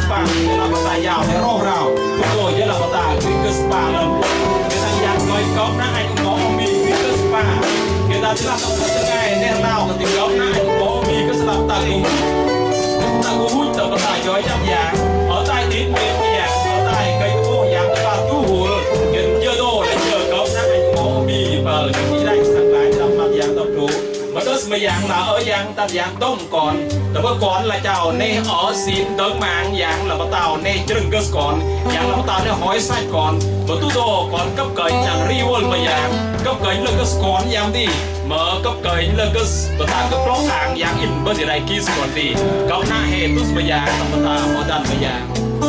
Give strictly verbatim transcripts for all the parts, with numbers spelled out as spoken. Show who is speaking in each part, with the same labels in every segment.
Speaker 1: spa cái là bata giàu để rô rào chúng tôi với là bata Quicker Spa lần cái thằng giang coi cốc nó anh cũng có mi Quicker Spa cái ta chỉ là tổng hợp từng ngày nên nào cái tiếng cốc nó anh cũng có mi cái là bata cũng ta cũng hút từ bata giỏi trong giang ở tại tiếng miền giang ở tại cây cô giang cái ba chú hùa cái chưa đồ để chờ cốc nó anh cũng có mi và cái gì đây sang lại làm mặt giang tập trung mà đó mà dạng là ở dạng ta dạng đông cònแต่เมื่อก่อนละเจ้าในอ๋อซีนเติมมางอย่างละมาเต่าในจึงเกิดก่อนอย่างละมาเต่าในหอยไส้ก่อนมาตู้โตก่อนกับเกยอย่างรีวอลมาอย่างกับเกยเลิกก็ก่อนอย่างดีเมื่อกับเกยเลิกก็มาตากับล้อห่างอย่างอินเบอร์ที่ไรกี้ก่อนดีกับหน้าเฮตุสมาอย่างมาตาโมดันมาอย่าง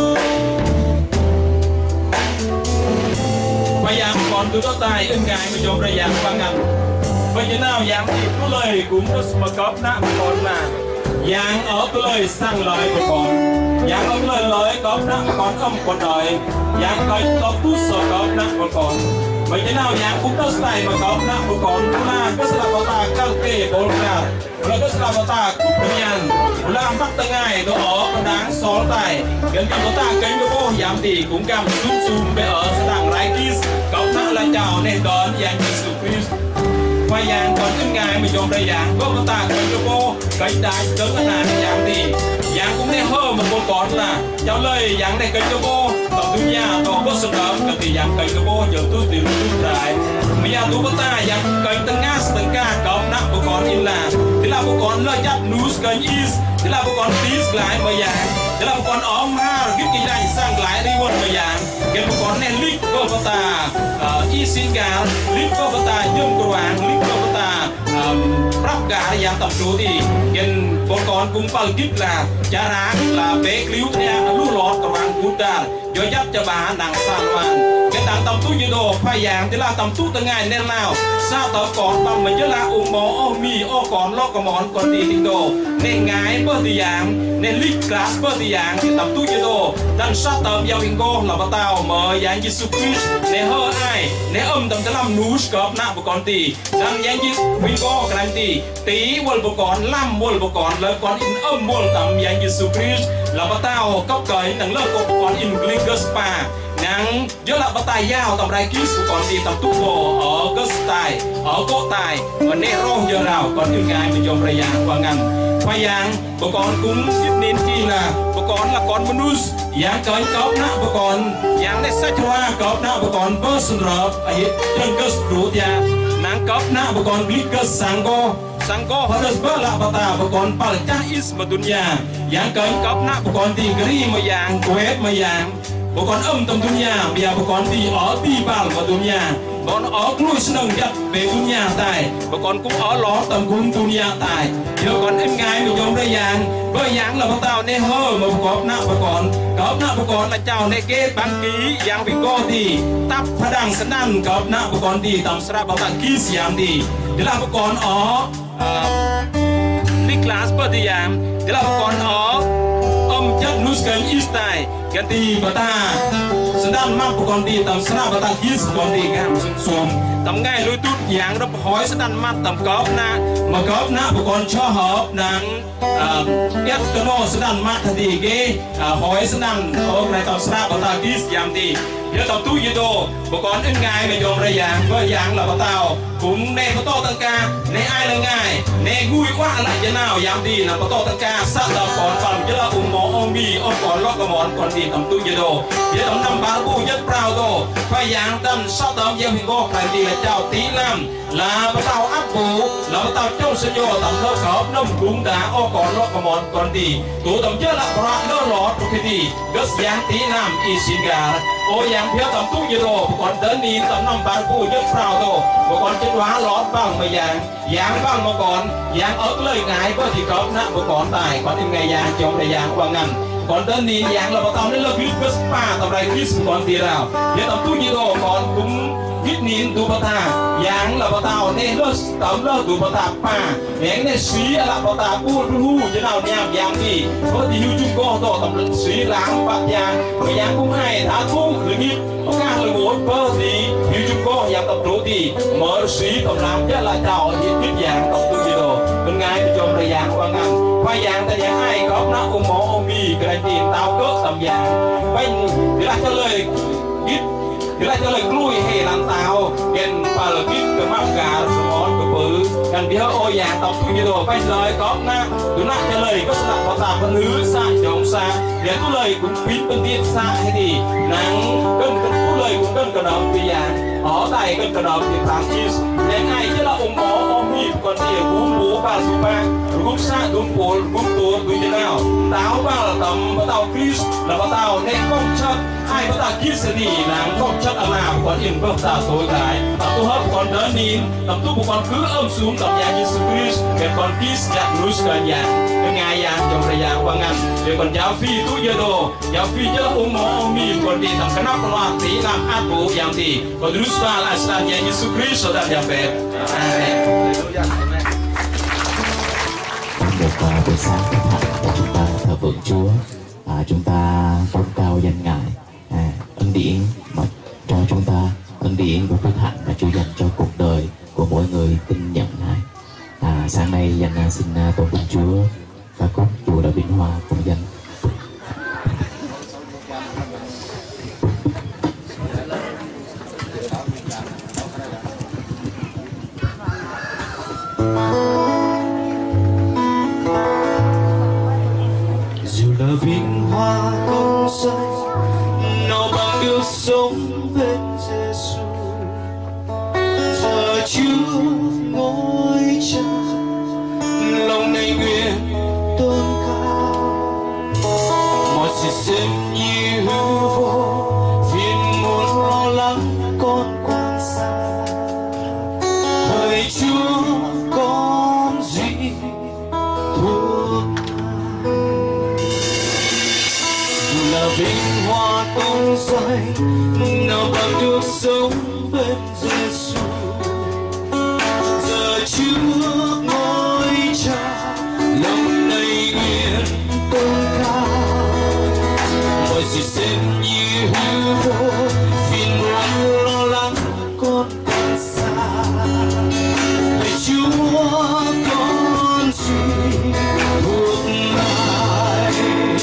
Speaker 1: มาอย่างก่อนดูตัวตายอึ้งไงมาโยมระยะฟังกันbây giờ nào dạng thì có lời cũng có mà có nã mà còn là dạng ở cái lời sang lời mà còn dạng ở lời lời có nã mà còn âm còn đời dạng coi có tu sửa có nã mà còn bây giờ nào dạng cũng có sai mà có nã mà còn là cái sự là ta cao kê bốn là là cái sự là ta cúp nhàn làm bắt từng ngày đó ở đáng xóa tài gần như ta kênh của cô giảm thì cũng cầm zoom zoom bây ở sẽ đằng lại kiss có nã là chào nên đón dạng như sự Christ vài dạng còn những ngày mình dùng đây dạng có một tạc với cô cái đại tới cái này dạng thì dạng cũng nên hơn một con con là cháu lời dạng này kênh cho cô tổng tư nhà tổ có sự đó cái thì dạng kênh cho cô giờ tôi tìm được lại bây giờ tôi có ta dạng kênh từng ngã từng ca có nặng của con in là thế là một con lợi dắt news kênh is thế là một con tis lại bây giờ thế là một con óm ha cái kỳ này sang lại đi một bây giờ cái một con này lít có có ta y xin cả lít có có ta nhung của bạn lít có có ta rắp cả dạng tập số thì gen con con cũng bao kít là cha ráng là bé cliu nha lú lọt của bạn cút đàn do dắt cho bà đằng san hoàn cái đằng tầm tu như đồ phải dạng thì là tầm tu từng ngày nên nào sao tao còn bằng mình chứ là ủng mỏ ô mì ô còn lo còn món còn đi tình đồ nên ngái bơ thì dạng nên lít class bơ thì dạng thì tầm tu như đồ đằng sát tầm giao hình cô là bà tao mở dạng như su Christ nên hơ ai nên âm tầm tới làm nú scope nạ của con tì đằng dạng như hình cô cái tì tí một bộ con năm một bộ con lớn con in âm một tầm dạng như su Christ là bà tao cấp cởi đằng lớp của con in Quicker Spa nắng nhớ là bắt tay giao tầm đại kiss của con đi tầm tu bồ ở cái style ở cốt tài ở nè rong giờ nào còn những cái mình dùng rây giang và ngăn khoai giang bộ con cũng tiếp nên chi là bộ con là con bonus giang cởi cọp nã bộ con giang này sách hoa cọp nã bộ con person rập ấy chân cơ rú ya nắng cọp nã bộ con Quicker Sango Sango harus bela bata bộ con pal chais mà dunia giang cởi cọp nã bộ con đi gri mà giang quét mà giang bộ con âm tầm dunia bây giờ bộ con đi ở đi vào vào dunia bọn ở nuôi sừng dắt về dunia tài bộ con cũng ở ló tầm cung dunia tài giờ còn em gái mình dùng đây dạng với dạng là bọn tao nên hơ mà bộ con nạ bộ con cọp nạ bộ con là chào nên kết bán ký dạng bị co thì tắp phá đằng sẵn ăn cọp nạ bộ con đi tầm sra bảo tặng ký xiam đi để là bộ con ở đi class bơ thì dạng để là bộ con ở âm chất nus kênh istai cái gì bà ta sedang mampu con đi tầm sra bà ta kis con đi gam sum sum tầm ngay lối tút dạng đó hỏi sedang mat tầm cọp na mà cọp na bà con cho hợp nắng biết cái nó sedang mat thì cái hỏi sedang ở này tầm sra bà ta kis giảm đi nhớ tầm tu gì đồ bà con ít ngày mà dùng ra dạng với dạng là bà tao cũng nè có to tăng ca nè ai là ngài nè vui quá lại thế nào giảm đi là có to tăng ca sát tầm còn phần chứ là ủng mỏ ôm bì ôm còn lót cái món còn đi tầm tu gì đồ nhớ tầm năm ba bu nhất prao đồ phải dạng tầm sát tầm gieo hình gốc lại thì là chào tí năm là bà tao áp bù là bà tao trong sân vô tầm thơ khớp nông cũng đã ô còn lót cái món còn đi tụ tầm chứ là bà nó lót cái gì gớt dạng tí năm y xin gà ô dạng phía tầm tu như đồ còn tới đi tầm năm ba bu nhất prao đồ một con chết hóa lót bằng mà dạng dạng bằng một con dạng ở lời ngài với thì có nặng một con tài có thêm ngày dạng trong thời gian qua ngành còn tên đi dạng là một tàu nên là Quicker Spa tàu này kiss còn tiền nào nếu tàu tu như đồ còn cũng viết nín tu bata dạng là một tàu nên nó tàu nó tu bata pa nén này xí là một tàu bu hu như nào nhảm dạng gì có thì hưu chung co tổ tàu xí láng bạc dạng cái dạng cũng hay thả thu người nghiệp có cả người muốn bơ gì hưu chung co dạng tập rú thì mở xí tàu làm chắc là tàu hiện viết dạng tàu tu như đồ bên ngay trong thời gian qua ngành qua dạng tại dạng ai có nó ôm mỏ ôm bì vì cái này tiền tao cỡ tầm dạng bên thì lại cho lời ít thì lại cho lời lui hay làm tao gen và lời ít cái mắc cả món cái bự gần phía ô dạng tao cứ như đồ bên lời có na tụi nó cho lời có sẵn có tao con nữ xa trong xa để tôi lời cũng biết bên tiên xa hay thì nắng cơn cơn tôi lời cũng cơn cơn động vì dạng ở đây cơn cơn động thì tám chi đến ngày chứ là ông bố ông nhịp còn thì cũng bố ba số ba cũng xa cũng bố cũng tua cũng như nào tao bao là tầm bắt tao Chris là bắt tao nên không chất ai bắt tao Chris thì nàng không chất ở nào còn yên bước tao tối cái tao tu hấp còn đỡ nín tao tu một con cứ ôm xuống tầm nhà như Chris để con Chris chặt núi cần nhà cái ngày nhà trong thời gian qua ngăn để còn giáo phi tu giờ đồ giáo phi chứ là ông bố ông nhịp còn thì tầm cái nắp con loạt tí làm ác bố dạng thì còn Chris ta là sao nhà như Chris rồi đã nhập về amen.
Speaker 2: Được uh, buổi sáng thanh thản của chúng ta thờ phượng Chúa, à, chúng ta tôn cao danh Ngài, à, ân điển mà cho chúng ta, ân điển của phước hạnh mà Chúa dành cho cuộc đời của mỗi người tin nhận Ngài. À, sáng nay danh uh, xin uh, tôn vinh Chúa ca khúc Chùa Đã Biển Hoa cùng danh.
Speaker 3: Viên hoa không say nó bằng được sống bên Giêsu giờ Chúa ngồi cha lòng này nguyện tôn cao mọi sự xem như hư vô phiền muộn lo lắng con quan xa hỡi Chúa con duy thuộc là vinh hoa tôn say nào bằng được sống bên Giêsu giờ Chúa ngôi cha lòng này nguyện tôn cao mọi sự xem như hư vô phiền muộn lo lắng con còn xa hỡi Chúa con duy thuộc Ngài.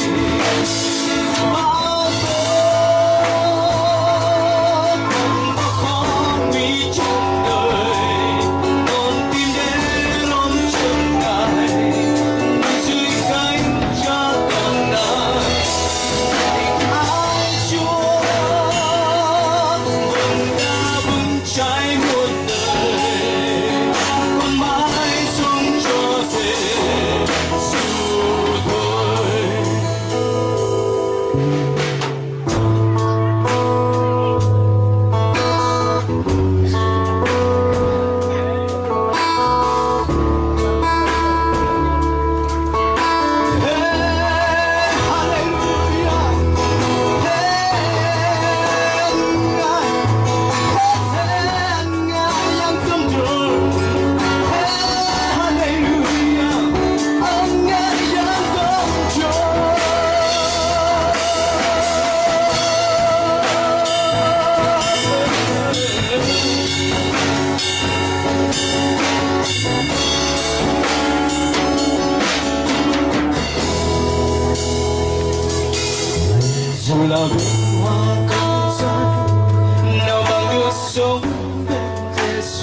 Speaker 3: Dù là vinh hoa không say nào bằng được sống bên Giêsu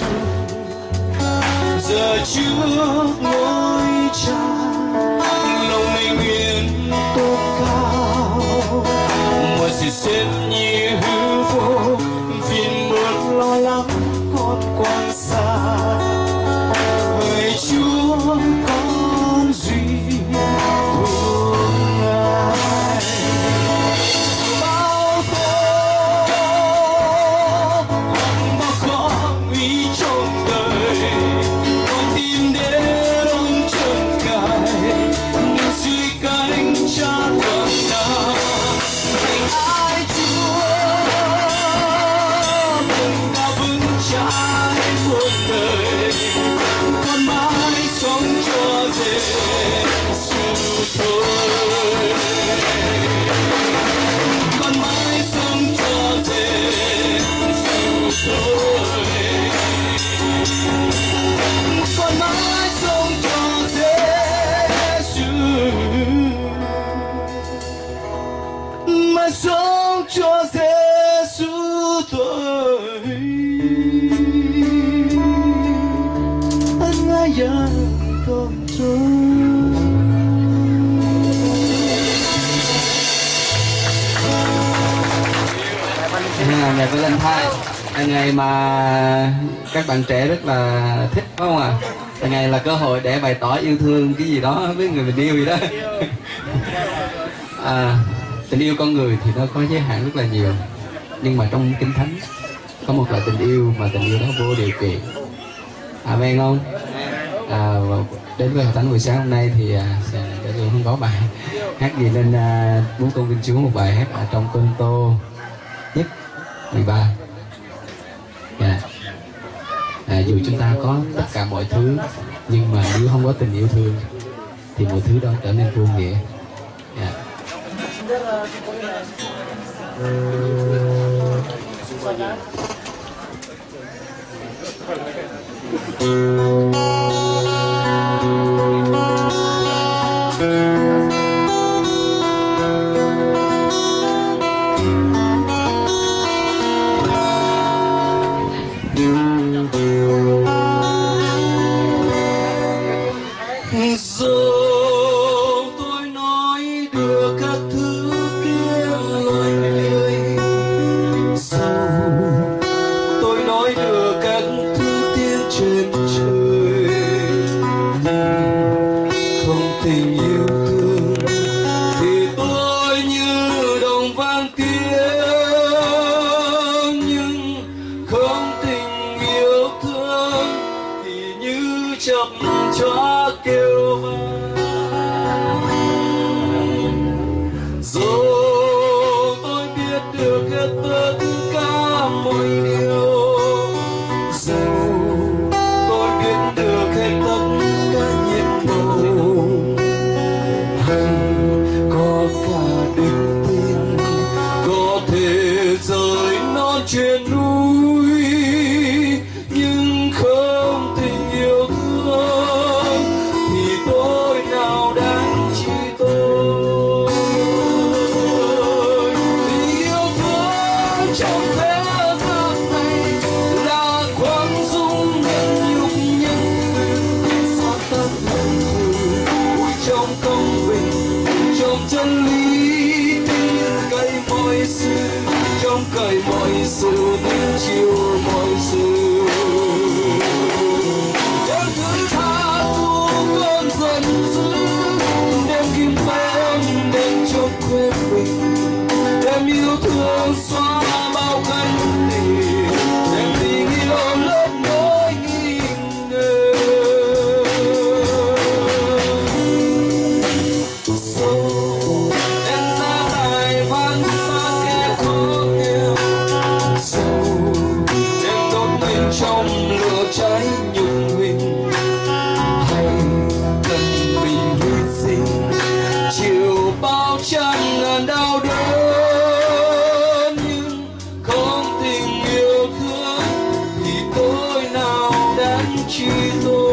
Speaker 3: giờ Chúa ngôi cha lòng này nguyện tôn cao mọi sự xem như hư vô phiền muộn lo lắng con quan xa hỡi Chúa con duy thuộc Ngài. Cha còn nào ai Chúa không trôi.
Speaker 4: À, ngày Valentine là ngày mà các bạn trẻ rất là thích, phải không ạ? À? Là ngày là cơ hội để bày tỏ yêu thương cái gì đó với người mình yêu gì đó. À, tình yêu con người thì nó có giới hạn rất là nhiều, nhưng mà trong Kinh Thánh có một loại tình yêu mà tình yêu đó vô điều kiện. Amen không? À, đến với hội thánh buổi sáng hôm nay thì à, sẽ để tôi không có bài hát gì nên à, muốn tôn vinh Chúa một bài hát ở trong Cô-rinh-tô nhất mười ba. Yeah. À, dù chúng ta có tất cả mọi thứ nhưng mà nếu không có tình yêu thương thì mọi thứ đó trở nên vô nghĩa. Yeah.
Speaker 3: Dù tôi nói được các thứ kia lời lưỡi, dù tôi nói được các thứ tiếng trên trời, nhưng không tình yêu thương thì tôi như đồng vang tiếng, nhưng không tình yêu thương thì như chập choa kêu vang. Dù tôi biết được hết tất cả mọi điều, dù tôi biết được hết tất cả nhiệt màu, hay có cả đức tin có thể rời non trên núi, nhưng không tình yêu thương thì tôi nào đáng chi tôi. Tình yêu thương trong thế gian này là khoan dung nhân nhục nhân từ xóa tất hận thù, vui trong công bình, trong chân lý tin cậy mọi sự, trong cậy mọi sự tin chiều mọi sự. Em thứ tha thứ cơn giận dữ, đem kim em đến cho quên mình, đem yêu thương xóa bao cánh tình, đem tình yêu lấp nỗi nghi ngờ. Dẫu em ra tài vang xa kẻ khó nghèo, dẫu em đốt mình trong lửa cháy nhục huỳnh, hay cần mình hy sinh chịu bao trăm ngàn đau đớn, nhưng không tình yêu thương thì tôi nào đáng chi tôi.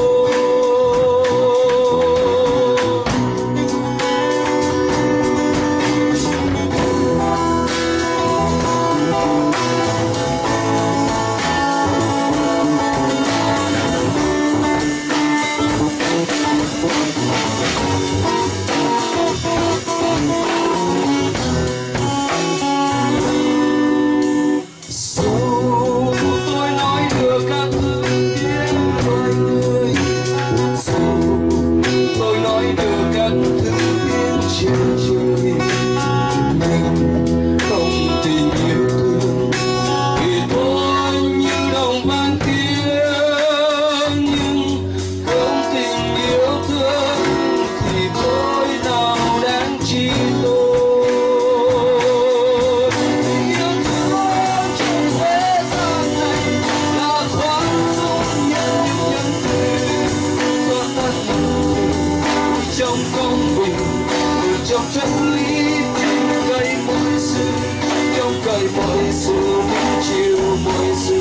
Speaker 3: Dù tôi nói được các thứ tiếng loài người, dù tôi nói được các thứ tiếng trên trời, nhưng không tình yêu thương thì tôi như đồng vang tiếng, nhưng không tình yêu thương thì tôi nào đáng chi tôi. Tình yêu thương trong thế gian này là khoan dung nhân nhân từ, xóa tất hận thù, trong công bình, trong chân lý tin cậy mọi sự, trong cậy mọi sự tin chiều mọi sự.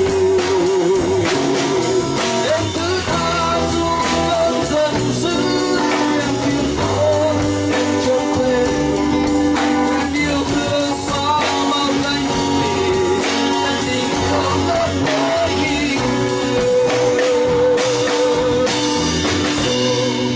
Speaker 3: Em thứ tha dù cơn giận dữ, em kiên cố em cho quên em yêu thương xóa bao cánh tình, em tình yêu lấp nỗi nghi ngờ. Dù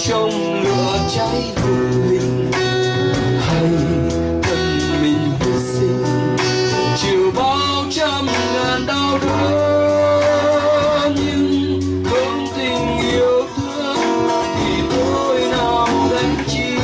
Speaker 3: trong lửa cháy hùng mình, hay thân mình hy sinh chịu bao trăm ngàn đau đớn, nhưng không tình yêu thương thì tôi nào gánh chịu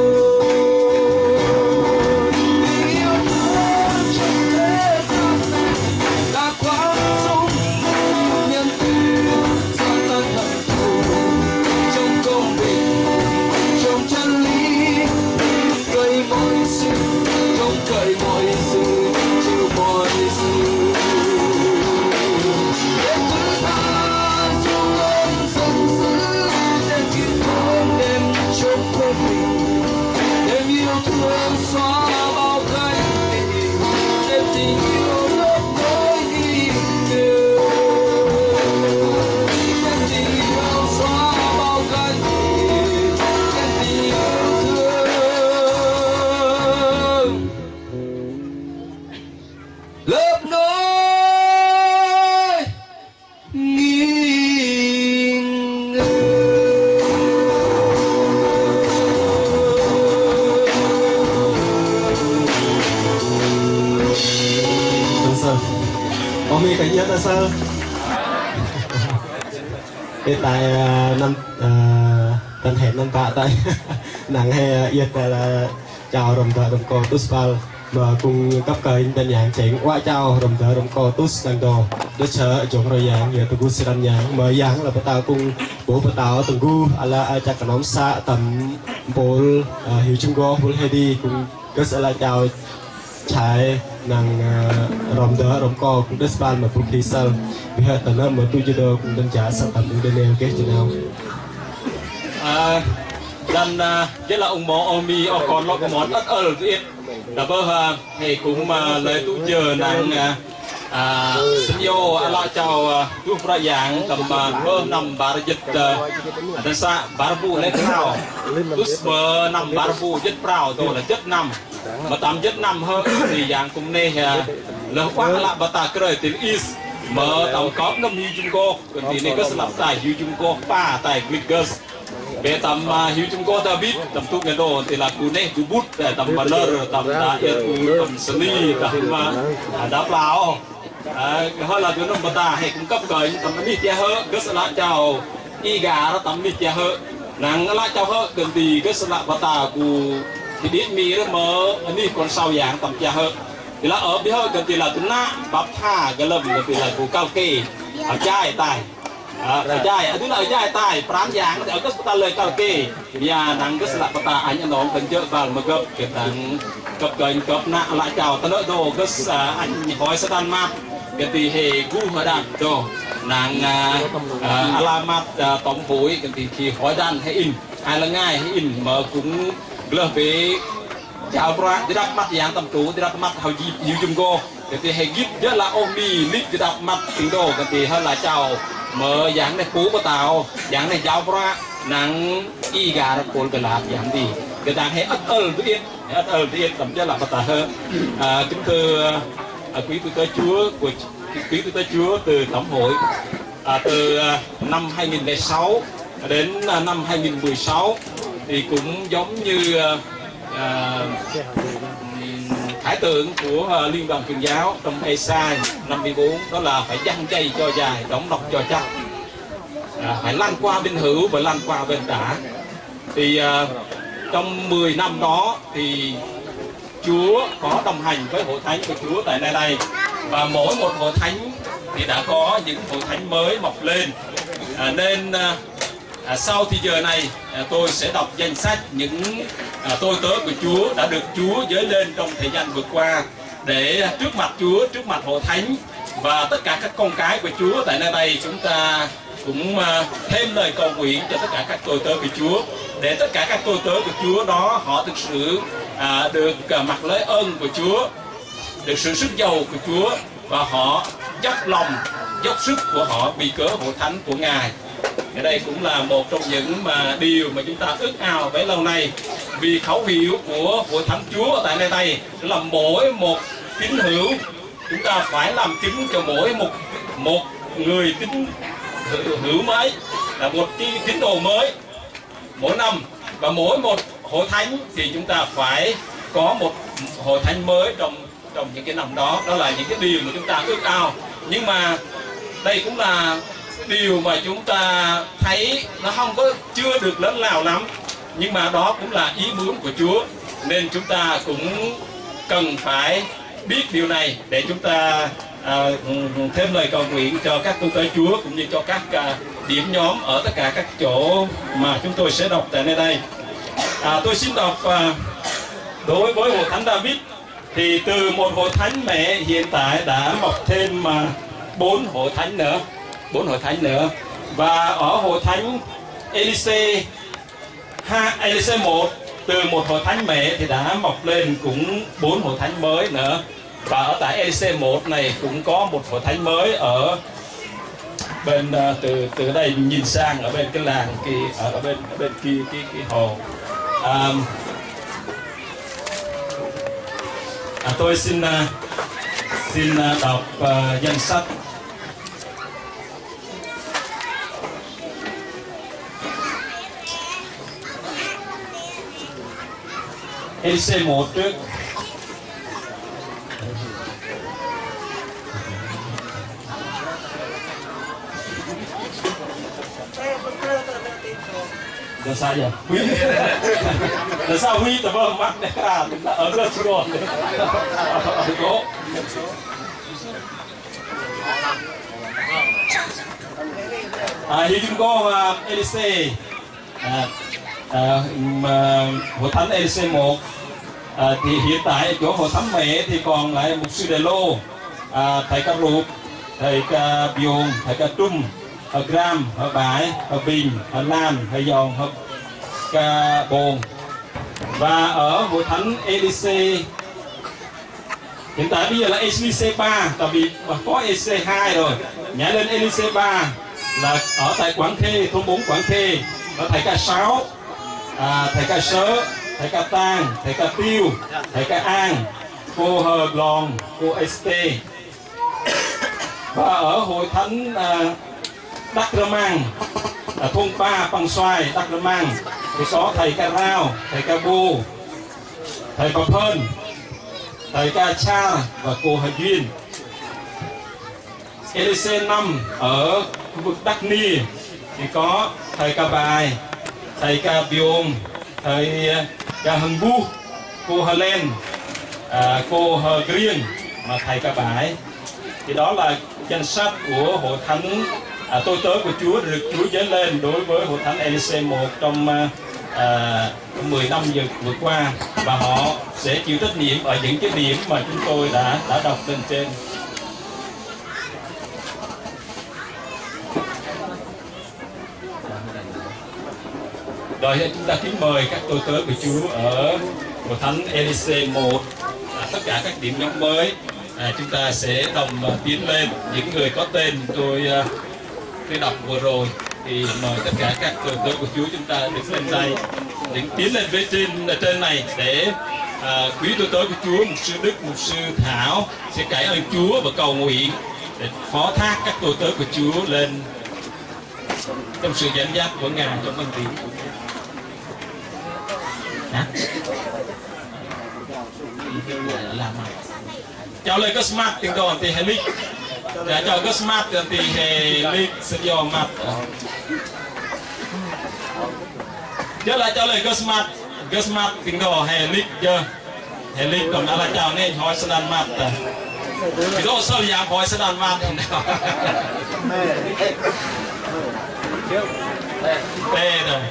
Speaker 3: nổi. Vì yêu thương trong thế gian này đã quá dung nhân từ, gia tăng hận thù trong công bình, trong chân lý, cây mọi sự, trong cậy mọi sự, chịu mọi sự. Để thứ tha dù ơn giận dữ, để kiên cường đêm trong quên mình, đêm yêu thương xóa bao gánh tình, đêm tình yêu lớp nối đi đều, đêm tình yêu xóa bao gánh tình, đêm tình yêu thương lớp nối nghi ngờ.
Speaker 5: Vâng sir. Ông mi cảnh nhất là sir. Hiện tại à, năm à, tân hẹn năm tạ tại nặng hay yết là chào đồng thợ đồng cô Tuspal mà cùng cấp cờ in tên nhãn chỉnh qua chào đồng thợ đồng cô Tus đang đồ để chờ chỗ rồi dạng như từ gu sidan nhãn mở dạng là bắt tao cùng bố bắt tao từng gu ala chắc cả nón xa tầm bol hiểu chung go bol heady cùng cứ sẽ là chào trái nàng rồng đỡ rồng co cũng đất ban mà phục khí sơ vì hệ tận âm mà tôi chưa được cũng đánh trả sản phẩm cũng đến kết cho nào
Speaker 1: dan cái là ông mò omi ở còn lo cái món ớt ớt ít là bơ thì cũng mà lấy tôi chờ nàng à xin vô lo chào chú fra dạng tầm bơ nằm bà dịch thân xa bà bu lấy nào tú bơ nằm bà bu dịch prao tôi là chất nằm mà tạm chất nằm hơn thì dạng cũng nè lỡ quá là bà ta cười tiếng is mở tàu có năm hiu chung cô thì này có sắp tài hiu chung cô ba tài glickers về tầm hiu chung cô ta biết tầm tu cái đồ thì là cú này cú bút tầm banner tầm đã yêu tầm sli tầm đá plau hơi là tụi nó bà ta hay cung cấp cởi tầm mít chia hơ có sắp lại chào y gà nó tầm mít chia hơ nàng lại chào hơ gần thì có sắp lại bà ta cú thì biết mi đó mở anh đi còn sau dạng tầm chia hơ thì là ở bây giờ gần thì là tụi na bắp tha cái lầm gần thì là cú cao kê ở trai tài ở trai ở thứ là ở trai tài pram dạng ở cái ta lời cao kê nhà nàng cái sạ bà ta anh nó cần chơi vào mà cấp cái nàng cấp cởi cấp na lại chào ta nói đồ cái anh hỏi sẽ đan mát cái thì hệ gu ở đàn đồ nàng alamat tổng phối cái thì khi hỏi đàn hay in ai là ngay hay in mà cũng lơ về chào ra đi đặt mặt dạng tầm tú đi đặt mặt hầu gì nhiều chung cô thì hay gip rất là ôm đi lít đi đặt mặt tiếng đồ thì hơn là chào mở dạng này phú của tàu dạng này chào ra nắng y gà nó cồn cái lạp dạng gì cái dạng hay ớt ớt tự ớt ớt tự tầm rất là bắt tà hơn kính thưa quý tư tế chúa của quý tư tế chúa từ tổng hội từ năm hai nghìn lẻ sáu đến năm hai nghìn mười sáu thì cũng giống như À, khải tượng của uh, liên đoàn truyền giáo trong Esai năm mươi bốn đó là phải dăng dây cho dài đóng độc cho chắc à, phải lan qua bên hữu và lan qua bên tả thì uh, trong mười năm đó thì Chúa có đồng hành với hội thánh của Chúa tại nơi đây và mỗi một hội thánh thì đã có những hội thánh mới mọc lên à, nên uh, À, sau thì giờ này à, tôi sẽ đọc danh sách những à, tôi tớ của Chúa đã được Chúa giới lên trong thời gian vừa qua để à, trước mặt Chúa, trước mặt hội thánh và tất cả các con cái của Chúa tại nơi đây chúng ta cũng à, thêm lời cầu nguyện cho tất cả các tôi tớ của Chúa để tất cả các tôi tớ của Chúa đó họ thực sự à, được à, mặc lấy ơn của Chúa, được sự sức giàu của Chúa và họ dốc lòng, dốc sức của họ vì cớ hội thánh của Ngài. Ở đây cũng là một trong những mà điều mà chúng ta ước ao bấy lâu nay vì khẩu hiệu của hội thánh Chúa tại nơi đây là mỗi một tín hữu chúng ta phải làm chứng cho mỗi một một người tín hữu mới là một cái tín đồ mới mỗi năm, và mỗi một hội thánh thì chúng ta phải có một hội thánh mới trong trong những cái năm đó. Đó là những cái điều mà chúng ta ước ao. Nhưng mà đây cũng là điều mà chúng ta thấy nó không có chưa được lớn lao lắm, nhưng mà đó cũng là ý muốn của Chúa, nên chúng ta cũng cần phải biết điều này để chúng ta à, thêm lời cầu nguyện cho các tu tế Chúa cũng như cho các à, điểm nhóm ở tất cả các chỗ mà chúng tôi sẽ đọc tại nơi đây. À, tôi xin đọc à, đối với hội thánh David thì từ một hội thánh mẹ hiện tại đã mọc thêm mà bốn hội thánh nữa, bốn hội thánh nữa, và ở hội thánh Elise ha Elise một từ một hội thánh mẹ thì đã mọc lên cũng bốn hội thánh mới nữa, và ở tại Elise một này cũng có một hội thánh mới ở bên uh, từ từ đây nhìn sang ở bên cái làng kia, ở, ở bên ở bên kia cái cái hồ. À, à, tôi xin uh, xin uh, đọc uh, danh sách. Elise một trước. Là sao vậy? Quý là sao Huy tao vâng mắt này cả ở đây chưa rồi. Ở chỗ. À, thì chúng có uh, Elise à, à, hội thánh Elise một à, thì hiện tại chỗ hội thánh mẹ thì còn lại một sư Đề Lô, à, thầy Ca Ruột, thầy Ca Biồn, thầy Ca Trung, ở Gram, ở Bãi, ở Bình, ở Lan, ở Giòn, ở Ca Bồn. Và ở hội thánh Elise hiện tại bây giờ là Elise ba, tại vì có Elise hai rồi, nhảy lên Elise ba là ở tại Quảng Khê, thôn bốn Quảng Khê, ở thầy Ca Sáu, à, thầy Ca Sớ, thầy Ca Tang, thầy Ca Tiêu, thầy Ca An, cô Hờ Lòn, cô Este. Và ở hội thánh à, Đắc Rơ Mang, à, thôn ba Bằng Xoài, Đắc Rơ Mang thì có thầy Ca Rao, thầy Ca Bô, thầy Bà Phơn, thầy Ca Cha và cô Hà Duyên. Elise năm ở khu vực Đắc Ni thì có thầy Ca Bài, thầy Ca Biôm, thầy Ca Hưng Bu, cô Hà Len, à, cô Hà Griên và thầy Ca Bãi. Thì đó là danh sách của hội thánh à, tôi tớ của Chúa được Chúa dấy lên đối với hội thánh Elise một trong à, mười năm vừa, vừa qua, và họ sẽ chịu trách nhiệm ở những cái điểm mà chúng tôi đã đã đọc lên trên. Rồi chúng ta kính mời các tôi tớ của Chúa ở hội thánh Elise một, à, tất cả các điểm nhóm mới, à, chúng ta sẽ đồng uh, tiến lên. Những người có tên tôi uh, tôi đọc vừa rồi thì mời tất cả các tôi tớ của Chúa chúng ta được lên đây, để tiến lên với trên trên này để uh, quý tôi tớ của Chúa, mục sư Đức, mục sư Thảo sẽ cải ơn Chúa và cầu nguyện để phó thác các tôi tớ của Chúa lên trong sự dẫn dắt của Ngài trong ân điển của Ngài. Hả? Chào lời có smart tiếng còn thì hệ lịch, đã cho có smart thì hệ lịch sẽ do mặt. Chứ lại cho lời có smart, có smart tiếng đỏ hệ lịch chưa? Hệ lịch còn đã là chào nên hỏi sẽ đàn mặt. Thì đó sao dạng hỏi sẽ đàn mặt. Tê rồi.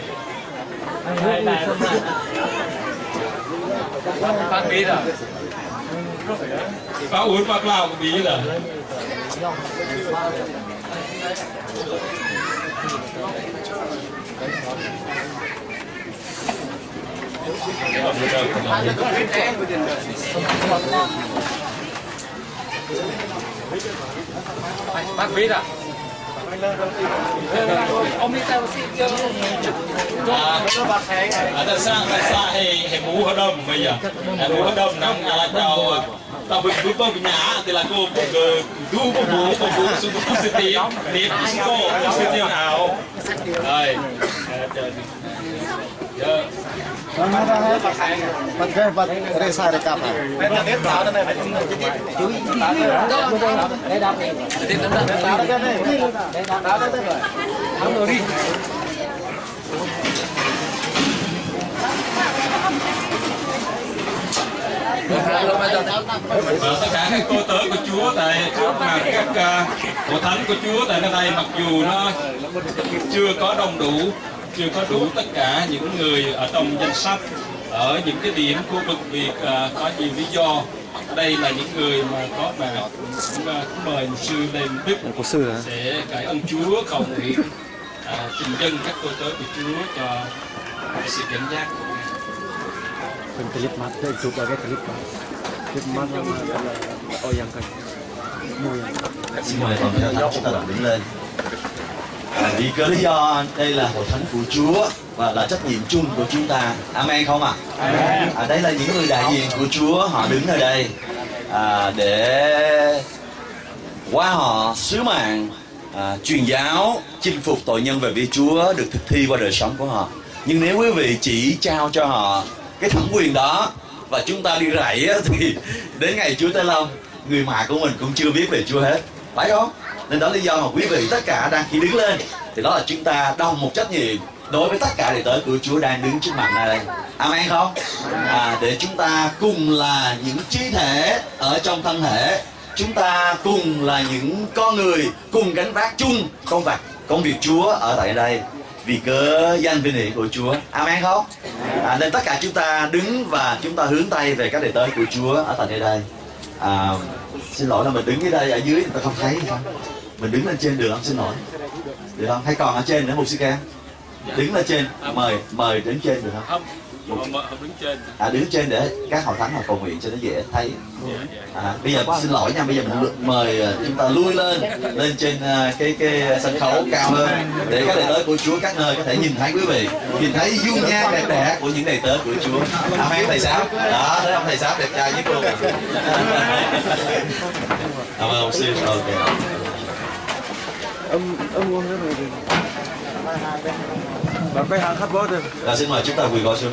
Speaker 1: Bác bí rồi. Bác uống bác lao của bí rồi. Bác bí rồi. Ông đi theo xin chưa? À, à, ta sang ta sang hay hay mũ hợp đồng bây giờ, hay mũ hợp đồng nằm là tàu Tapi lupa punya telah ko ke du ko bu ko bu su ku siti ni ko siti nào. Rồi. Giờ
Speaker 6: Bật cái bật cái sai để cặp này. Đây là biết táo đây này. Chú ý. Đây đạp. Táo đây này. Táo đây rồi. Không rồi đi.
Speaker 1: Và tất cả các cô tớ của Chúa tại mà các uh, hội thánh của Chúa tại nơi đây, mặc dù nó chưa có đông đủ, chưa có đủ tất cả những người ở trong danh sách ở những cái điểm khu vực việc uh, có nhiều lý do. Đây là những người mà có mặt, cũng uh, mời mục sư lên Đức sẽ cải ơn Chúa cầu nguyện uh, tình dân các cô tớ của Chúa cho sự dẫn dắt.
Speaker 6: Mình clip mắt đây chụp vào cái clip này. Clip mắt là ôi yang cái môi.
Speaker 7: Xin mời toàn thể chúng ta đứng lên. À, vì có lý do đây là hội thánh của Chúa và là trách nhiệm chung của chúng ta. Amen không ạ? À? À, đây là những người đại diện của Chúa, họ đứng ở đây à, để qua họ sứ mạng à, truyền giáo chinh phục tội nhân về với Chúa được thực thi qua đời sống của họ. Nhưng nếu quý vị chỉ trao cho họ cái thẩm quyền đó và chúng ta đi rảy á, thì đến ngày Chúa Tây Long, người mạ của mình cũng chưa biết về Chúa hết, phải không? Nên đó là lý do mà quý vị tất cả đang khi đứng lên thì đó là chúng ta đồng một trách nhiệm đối với tất cả đệ tử của Chúa đang đứng trước mặt này. Amen không? À, để chúng ta cùng là những chí thể ở trong thân thể, chúng ta cùng là những con người cùng gánh vác chung công việc công việc Chúa ở tại đây vì cớ danh vinh hiển của Chúa. Amen không? À, nên tất cả chúng ta đứng và chúng ta hướng tay về các đệ tử của Chúa ở tại nơi đây. À, xin lỗi là mình đứng ở đây ở dưới người ta không thấy không? Mình đứng lên trên được không? Xin lỗi. Được không? Hay còn ở trên nữa một sư ca? Đứng lên trên, mời mời đứng trên được không?
Speaker 1: Không, đứng trên.
Speaker 7: À, đứng trên để các hội thánh họ cầu nguyện cho nó dễ thấy. À, bây giờ xin lỗi nha, bây giờ mình mời chúng ta lui lên lên trên cái cái sân khấu cao hơn để các đệ tử của Chúa các nơi có thể nhìn thấy quý vị, nhìn thấy dung nhan đẹp đẽ của những đệ tử của Chúa. Amen thầy giáo. Đó, thấy không thầy giáo đẹp trai nhất luôn. Cảm ơn sư. Ok.
Speaker 6: Âm âm ngon hơn rồi. Và cái hàng khát bó được.
Speaker 7: Rồi xin mời chúng ta quỳ gối xuống.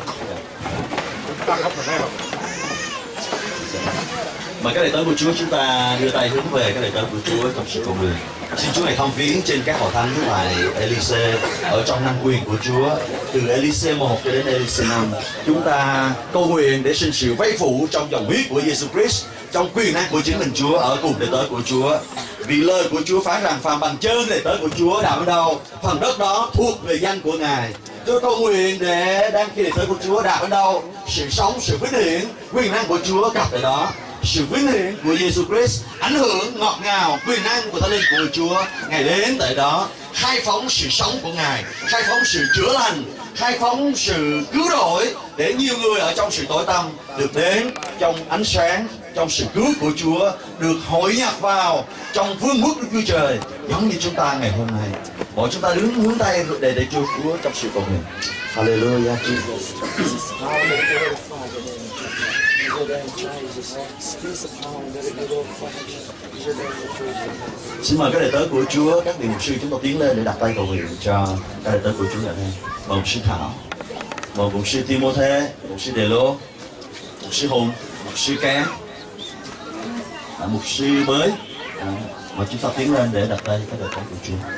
Speaker 7: Mời các đệ tử của Chúa chúng ta đưa tay hướng về các đệ tử của Chúa trong sự cầu nguyện. Xin Chúa này thông viếng trên các hội thánh tại Elysee ở trong năng quyền của Chúa, từ Elysee một cho đến Elysee năm. Chúng ta cầu nguyện để xin sự vây phủ trong dòng huyết của Jesus Christ, trong quyền năng của chính mình Chúa ở cùng đệ tử của Chúa. Vì lời của Chúa phán rằng phàm bằng chân đệ tử của Chúa đạp ở đâu, phần đất đó thuộc về danh của Ngài. Tôi cầu nguyện để đang khi đệ tử của Chúa đạp ở đâu, sự sống, sự vinh hiển, quyền năng của Chúa gặp ở đó. Sự vinh hiển của Jesus Christ ảnh hưởng ngọt ngào quyền năng của Thánh Linh của Chúa Ngài đến tại đó, khai phóng sự sống của Ngài, khai phóng sự chữa lành, khai phóng sự cứu rỗi để nhiều người ở trong sự tối tăm được đến trong ánh sáng, trong sự cứu của Chúa, được hội nhập vào trong vương quốc Đức Chúa Trời giống như chúng ta ngày hôm nay. Mỗi chúng ta đứng hướng tay để để Chúa Chúa trong sự cầu nguyện. Hallelujah Jesus. Xin mời các đệ tử của Chúa, các vị mục sư chúng ta tiến lên để đặt tay cầu nguyện cho các đệ tử của Chúa ở đây. Mời mục sư Thảo, mời mục sư Timothée, mục sư Đề Lô, mục sư Hùng, mục sư Cá, à, mục sư Bới. À, mời chúng ta tiến lên để đặt tay các đệ tử của Chúa.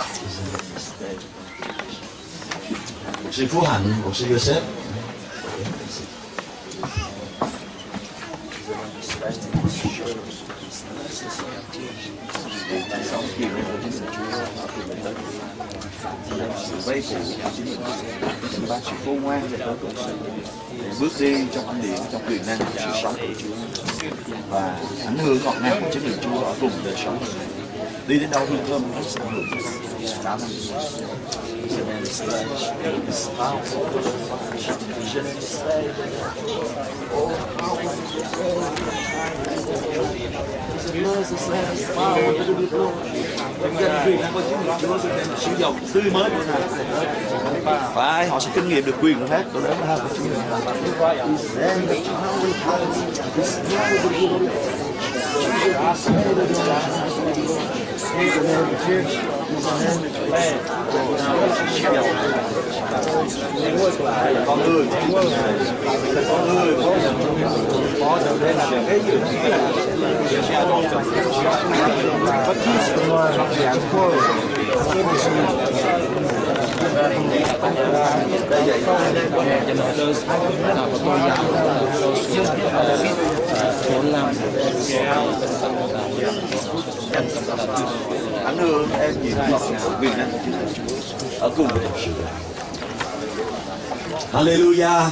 Speaker 7: Mục sư Phú Hạnh, mục sư Joseph.
Speaker 8: Sự vây phủ của chính mình, sự ban sự khôn ngoan để tới cuộc sống, để bước đi trong ánh điện, trong quyền năng của sự sống của Chúa và ảnh hưởng ngọt ngào của chính mình Chúa ở cùng đời sống này. đi đến đâu thì thơm hết sức cảm ơn. Sử dụng tươi mới của nào phải họ sẽ kinh nghiệm được quyền hết tôi nói ha của chúng mình. Con người con người có được đây là cái gì bất kỳ sự dạng thôi đây vậy ảnh hưởng em gì quyền năng ở cùng với sự
Speaker 7: Hallelujah,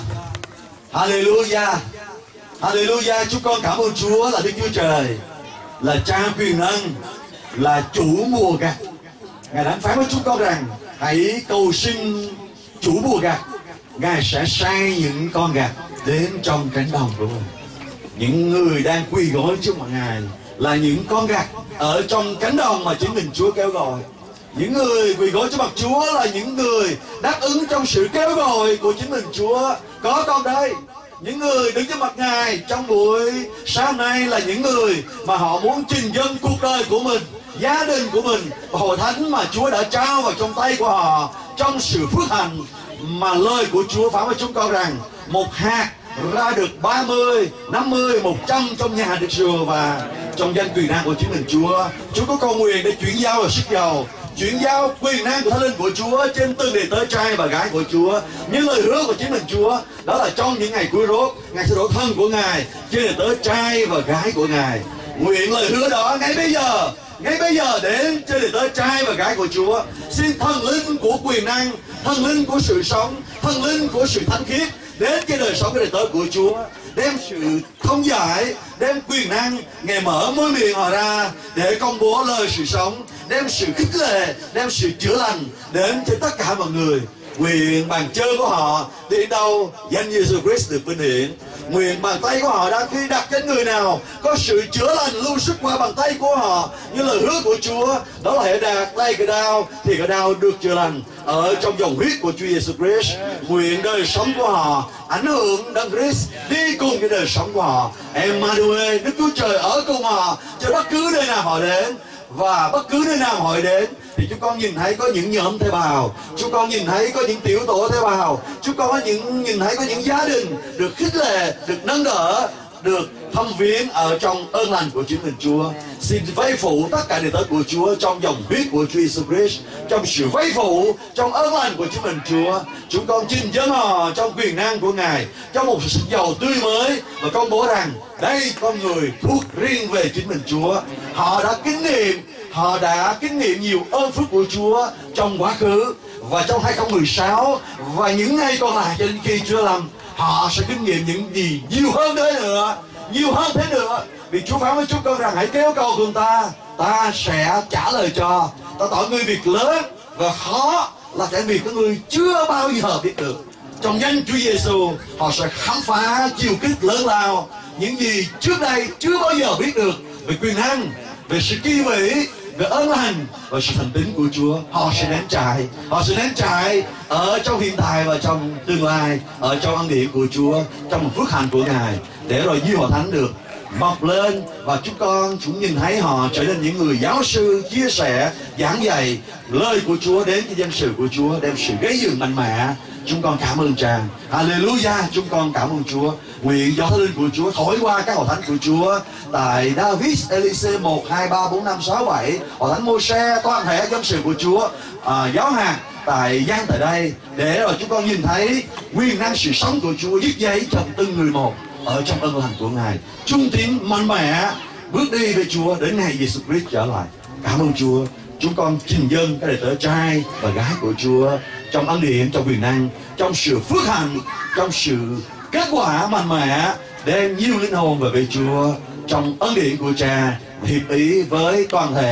Speaker 7: Hallelujah, Hallelujah. Chúng con cảm ơn Chúa là Đức Chúa Trời, là Cha quyền năng, là chủ mùa gặt. Ngài đã phán với chúng con rằng hãy cầu xin chủ mùa gặt, Ngài sẽ sai những con gặt đến trong cánh đồng của mình. Những người đang quỳ gối trước mặt Ngài là những con gặt ở trong cánh đồng mà chính mình Chúa kêu gọi. Những người quỳ gối trước mặt Chúa là những người đáp ứng trong sự kêu gọi của chính mình Chúa. Có con đây. Những người đứng trước mặt Ngài trong buổi sáng nay là những người mà họ muốn trình dâng cuộc đời của mình, gia đình của mình và hội thánh mà Chúa đã trao vào trong tay của họ trong sự phước hạnh mà lời của Chúa phán với chúng con rằng một hạt ra được ba mươi, năm mươi, một trăm trong nhà được sừa. Và trong danh quyền năng của chính mình Chúa, Chúa có cầu nguyện để chuyển giao và sức giàu, chuyển giao quyền năng của Thánh Linh của Chúa trên từng đệ tớ trai và gái của Chúa. Những lời hứa của chính mình Chúa đó là trong những ngày cuối rốt, Ngài sẽ đổ thân của Ngài trên đệ tớ trai và gái của Ngài. Nguyện lời hứa đó ngay bây giờ, ngay bây giờ đến trên đệ tớ trai và gái của Chúa. Xin thần linh của quyền năng, thần linh của sự sống, thần linh của sự thánh khiết đến cái đời sống cái đời tớ của Chúa, đem sự thông giải, đem quyền năng. Ngài mở môi miệng họ ra để công bố lời sự sống, đem sự khích lệ, đem sự chữa lành đến cho tất cả mọi người. Nguyện bàn chân của họ đi đâu danh Giêsu Christ được vinh hiển. Nguyện bàn tay của họ đã khi đặt trên người nào có sự chữa lành lưu xuất qua bàn tay của họ, như lời hứa của Chúa đó là hãy đặt tay cái đau thì cái đau được chữa lành ở trong dòng huyết của Chúa Giêsu Christ. Nguyện đời sống của họ ảnh hưởng Đấng Christ đi cùng cái đời sống của họ. Emmanuel, Đức Chúa Trời ở cùng họ cho bất cứ nơi nào họ đến. Và bất cứ nơi nào họ đến thì chúng con nhìn thấy có những nhóm tế bào, chúng con nhìn thấy có những tiểu tổ tế bào, chúng con có những nhìn thấy có những gia đình được khích lệ, được nâng đỡ, được thăm viếng ở trong ơn lành của chính mình Chúa. Xin vây phủ tất cả đệ tử của Chúa trong dòng huyết của Chúa Jesus Christ, trong sự vây phủ trong ơn lành của chính mình Chúa. Chúng con trình dâng họ trong quyền năng của Ngài, trong một sự giàu tươi mới và công bố rằng đây con người thuộc riêng về chính mình Chúa. Họ đã kinh nghiệm, họ đã kinh nghiệm nhiều ơn phước của Chúa trong quá khứ và trong hai không một sáu và những ngày còn lại cho đến khi Chúa làm. Họ sẽ kinh nghiệm những gì nhiều hơn thế nữa, nhiều hơn thế nữa. Vì Chúa phán với chúng con rằng hãy kêu cầu cùng ta, ta sẽ trả lời cho. Ta tỏ ngươi việc lớn và khó là cái việc các ngươi chưa bao giờ biết được. Trong danh Chúa Giêsu, họ sẽ khám phá chiều kích lớn lao, những gì trước đây chưa bao giờ biết được về quyền năng, về sự kỳ vĩ, về ơn lành và sự thành tín của Chúa. Họ sẽ nếm trải, họ sẽ nếm trải ở trong hiện tại và trong tương lai, ở trong ân điển của Chúa, trong một phước hạnh của Ngài, để rồi như hội thánh được mọc lên và chúng con chúng nhìn thấy họ trở nên những người giáo sư chia sẻ, giảng dạy lời của Chúa đến cái dân sự của Chúa, đem sự gây dựng mạnh mẽ. Chúng con cảm ơn Cha. Hallelujah, chúng con cảm ơn Chúa. Nguyện do Thánh Linh của Chúa thổi qua các hội thánh của Chúa tại David, Elise một, hai, ba, bốn, năm, sáu, bảy, hội thánh Môi-se, toàn thể dân sự của Chúa, à, giáo hạt tại gian tại đây, để rồi chúng con nhìn thấy quyền năng sự sống của Chúa viết giấy trong từng người một ở trong ơn lành của Ngài, trung tín mạnh mẽ bước đi với Chúa đến ngày Giêsu Christ trở lại. Cảm ơn Chúa. Chúng con trình dâng các đệ tử trai và gái của Chúa trong ân điển, trong quyền năng, trong sự phước hạnh, trong sự kết quả mạnh mẽ, đem nhiều linh hồn về với Chúa trong ân điển của Cha, hiệp ý với toàn thể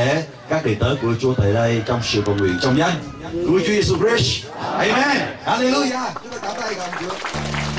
Speaker 7: các đầy tớ của Chúa tại đây trong sự cầu nguyện trong danh của Chúa Giêsu Christ. Amen. Hallelujah. Chúng ta cảm tay gồm Chúa.